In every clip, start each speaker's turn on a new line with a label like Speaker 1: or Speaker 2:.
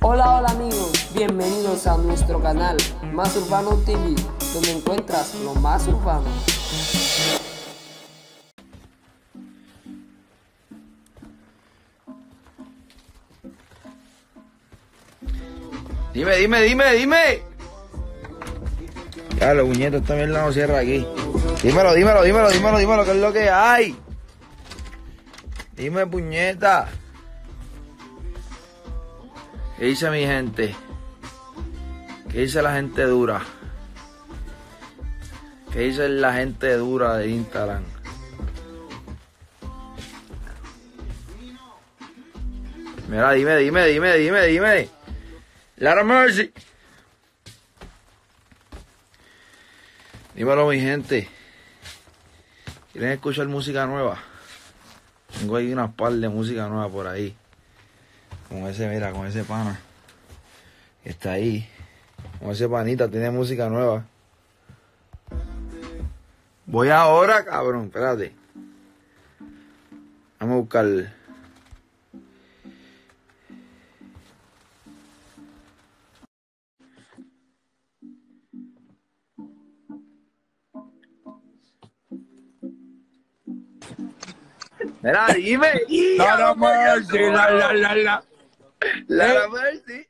Speaker 1: Hola, hola amigos, bienvenidos a nuestro canal Más Urbano TV, donde encuentras lo más urbano.
Speaker 2: Dime. Ya, los puñetos, esta mierda no cierra aquí. Dímelo, ¿qué es lo que hay? Dime, puñeta. ¿Qué dice mi gente? ¿Qué dice la gente dura? ¿Qué dice la gente dura de Instagram? Mira, dime. Lara Mercy. Dímelo, mi gente. ¿Quieren escuchar música nueva? Tengo ahí unas par de música nueva por ahí. Con ese pana. Que está ahí. Con ese panita, tiene música nueva. Voy ahora, cabrón, espérate. Vamos a buscar. Mira, dime.
Speaker 3: Lara Mercy, la.
Speaker 2: Lara Mercy.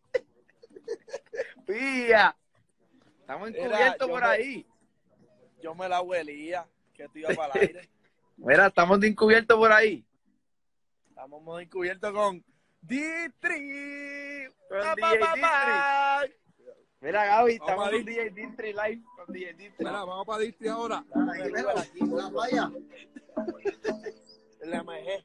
Speaker 2: Pilla. Estamos
Speaker 3: Mira,
Speaker 2: encubiertos por ahí.
Speaker 3: Yo me la huelía, que esto iba para el aire.
Speaker 2: Mira, estamos de encubiertos por ahí.
Speaker 3: Estamos muy encubiertos con Distri.
Speaker 2: Con DJ Distri. Mira, Gaby, estamos con DJ Distri live. Con DJ Distri.
Speaker 3: Mira, vamos para Distri ahora.
Speaker 4: Aquí, una playa.
Speaker 3: La MG.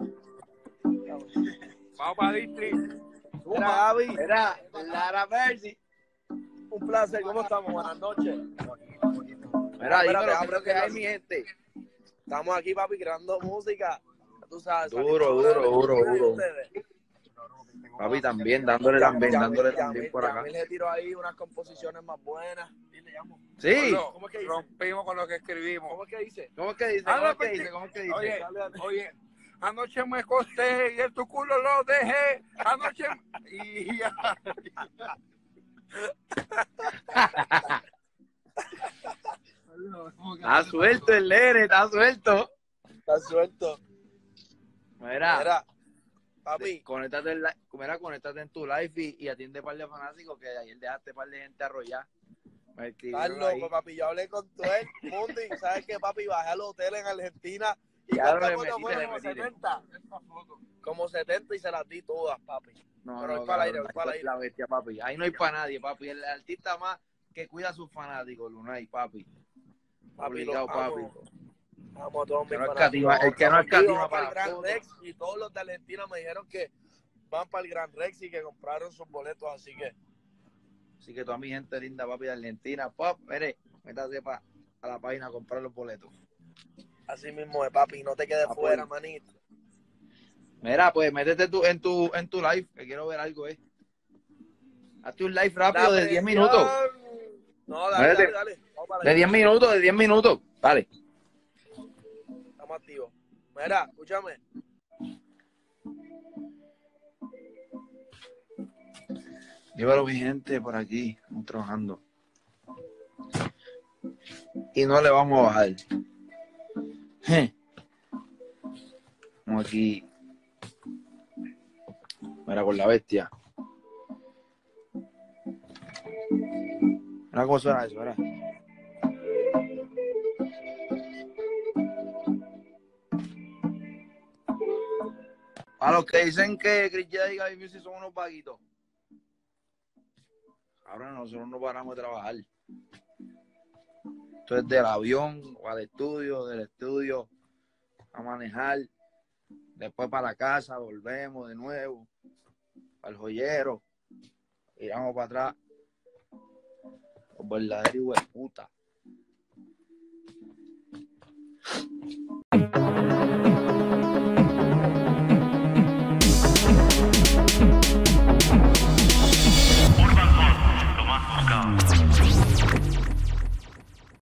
Speaker 3: Vamos para Distri.
Speaker 2: Mira, Gaby. Mira, Lara Mercy.
Speaker 3: Un placer, ¿cómo estamos? Buenas noches.
Speaker 2: Mira, dímelo,
Speaker 3: Espérate,
Speaker 2: ¿qué es lo que hay, mi gente?
Speaker 3: Estamos aquí, papi, creando música. Tú sabes.
Speaker 2: Duro. Papi, también, dándole también por acá.
Speaker 3: Yamil se tiró ahí unas composiciones más buenas. Dile, llamo.
Speaker 2: Sí.
Speaker 3: ¿Cómo es que dice? Rompimos con lo que escribimos. ¿Cómo es que dice?
Speaker 2: ¿Cómo es que dice?
Speaker 3: Oye, anoche me acosté y en tu culo lo dejé. Anoche y ya.
Speaker 2: Está suelto el nene, está suelto.
Speaker 3: Está suelto.
Speaker 2: Mira,
Speaker 3: papi.
Speaker 2: Conéctate en tu live y atiende a par de fanáticos que ayer dejaste par de gente arrollar. Me escribieron
Speaker 3: Estás
Speaker 2: ahí.
Speaker 3: loco, papi. Yo hablé con todo el mundo y sabes que, papi, bajé al hotel en Argentina y
Speaker 2: Ya
Speaker 3: ¿cuántas
Speaker 2: le
Speaker 3: fotos
Speaker 2: metiste,
Speaker 3: fueron?
Speaker 2: le
Speaker 3: Como
Speaker 2: metiste.
Speaker 3: 70. Como 70 y se las di todas, papi.
Speaker 2: No,
Speaker 3: Pero
Speaker 2: no,
Speaker 3: voy para el
Speaker 2: cabrón,
Speaker 3: aire, voy para el aire.
Speaker 2: la bestia, papi. Ahí no hay para nadie, papi. El artista más que cuida a sus fanáticos, Lunay, papi.
Speaker 3: Papi,
Speaker 2: Obligado,
Speaker 3: los
Speaker 2: papi.
Speaker 3: Amo a todos mis
Speaker 2: Que no
Speaker 3: fanáticos.
Speaker 2: el que no escatima
Speaker 3: Vamos
Speaker 2: para
Speaker 3: el Gran
Speaker 2: todo.
Speaker 3: Rex y todos los de Argentina me dijeron que van para el Gran Rex y que compraron sus boletos, así que
Speaker 2: Así que toda mi gente linda, papi, de Argentina, pop, mire, métase a la página a comprar los boletos.
Speaker 3: así mismo es, papi, no te quedes
Speaker 2: Apoyo.
Speaker 3: fuera, manito.
Speaker 2: Mira, pues métete en tu live, que quiero ver algo, Hazte un live rápido de 10 minutos.
Speaker 3: No, dale. Vamos para
Speaker 2: De 10 minutos, de 10 minutos. Vale.
Speaker 3: Estamos activos. Mira, escúchame.
Speaker 2: Dímelo, mi gente, por aquí. Estamos trabajando. Y no le vamos a bajar. Estamos aquí. Mira, con la bestia. Mira cómo suena eso, ¿verdad? A los que dicen que Chris Jedi y Gaby Music son unos vaguitos. Ahora nosotros no paramos de trabajar. Esto es del avión o al estudio, del estudio a manejar. Después para la casa, volvemos de nuevo. Al joyero. Iramos para atrás. Los verdaderos hijueputa.